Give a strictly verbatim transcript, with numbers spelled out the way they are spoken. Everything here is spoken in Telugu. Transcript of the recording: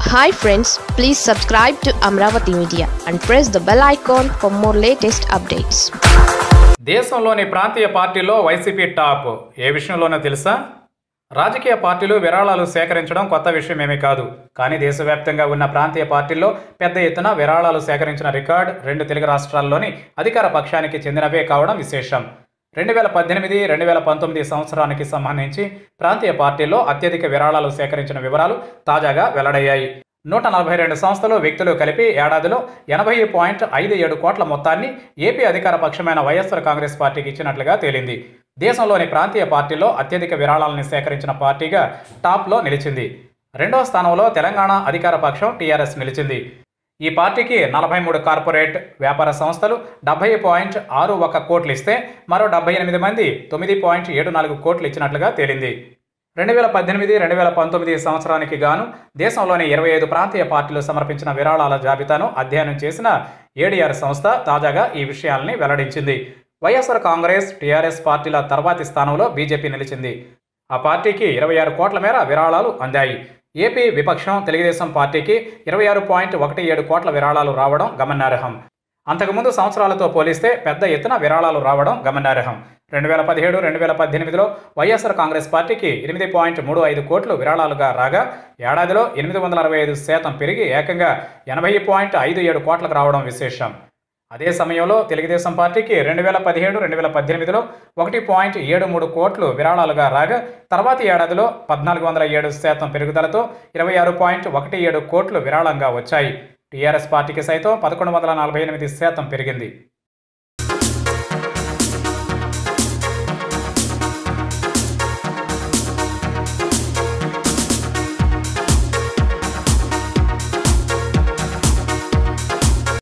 Hi friends, please subscribe to Amravati Media and press the bell icon for more latest updates. దేశంలోని ప్రాంతీయ పార్టీల్లో వైసీపీ టాప్ ఏ విషయంలోనో తెలుసా? రాజకీయ పార్టీలు విరాళాలు సేకరించడం కొత్త విషయమేమీ కాదు. కానీ దేశవ్యాప్తంగా ఉన్న ప్రాంతీయ పార్టీల్లో పెద్ద ఎత్తున విరాళాలు సేకరించిన రికార్డ్ రెండు తెలుగు రాష్ట్రాల్లోని అధికార పక్షానికి చెందినవే కావడం విశేషం. రెండు వేల పద్దెనిమిది రెండు వేల పంతొమ్మిది సంవత్సరానికి సంబంధించి ప్రాంతీయ పార్టీల్లో అత్యధిక విరాళాలు సేకరించిన వివరాలు తాజాగా వెల్లడయ్యాయి. నూట నలభై రెండు సంస్థలు వ్యక్తులు కలిపి ఏడాదిలో ఎనభై పాయింట్ ఐదు ఏడు కోట్ల మొత్తాన్ని ఏపీ అధికార పక్షమైన వైఎస్ఆర్ కాంగ్రెస్ పార్టీకి ఇచ్చినట్లుగా తేలింది. దేశంలోని ప్రాంతీయ పార్టీల్లో అత్యధిక విరాళాలను సేకరించిన పార్టీగా టాప్లో నిలిచింది. రెండవ స్థానంలో తెలంగాణ అధికార పక్షం టీఆర్ఎస్ నిలిచింది. ఈ పార్టీకి నలభై మూడు కార్పొరేట్ వ్యాపార సంస్థలు డెబ్బై పాయింట్ ఆరు ఒక కోట్లు ఇస్తే మరో డెబ్బై ఎనిమిది మంది తొమ్మిది పాయింట్ ఏడు నాలుగు కోట్లు ఇచ్చినట్లుగా తేలింది. రెండు వేల పద్దెనిమిది రెండు వేల పంతొమ్మిది సంవత్సరానికి గాను దేశంలోని ఇరవై ఐదు ప్రాంతీయ పార్టీలు సమర్పించిన విరాళాల జాబితాను అధ్యయనం చేసిన ఏడీఆర్ సంస్థ తాజాగా ఈ విషయాల్ని వెల్లడించింది. వైఎస్ఆర్ కాంగ్రెస్ టీఆర్ఎస్ పార్టీల తర్వాతి స్థానంలో బీజేపీ నిలిచింది. ఆ పార్టీకి ఇరవై ఆరు కోట్ల మేర విరాళాలు అందాయి. ఏపీ విపక్షం తెలుగుదేశం పార్టీకి ఇరవై ఆరు పాయింట్ ఒకటి ఏడు కోట్ల విరాళాలు రావడం గమనార్హం. అంతకుముందు సంవత్సరాలతో పోలిస్తే పెద్ద ఎత్తున విరాళాలు రావడం గమనార్హం. రెండు వేల పదిహేడు రెండు వేల పద్దెనిమిదిలో వైఎస్ఆర్ కాంగ్రెస్ పార్టీకి ఎనిమిది పాయింట్ మూడు ఐదు కోట్లు విరాళాలుగా రాగా ఏడాదిలో ఎనిమిది వందల అరవై ఐదు శాతం పెరిగి ఏకంగా ఎనభై పాయింట్ ఐదు ఏడు కోట్లకు రావడం విశేషం. అదే సమయంలో తెలుగుదేశం పార్టీకి రెండు వేల పదిహేడు రెండు వేల పద్దెనిమిదిలో ఒకటి పాయింట్ ఏడు మూడు కోట్లు విరాళాలుగా రాగా తర్వాతి ఏడాదిలో పద్నాలుగు వందల ఏడు శాతం పెరుగుదలతో ఇరవై ఆరు పాయింట్ ఒకటి ఏడు కోట్లు విరాళంగా వచ్చాయి. టీఆర్ఎస్ పార్టీకి సైతం పదకొండు వందల నలభై ఎనిమిది శాతం పెరిగింది.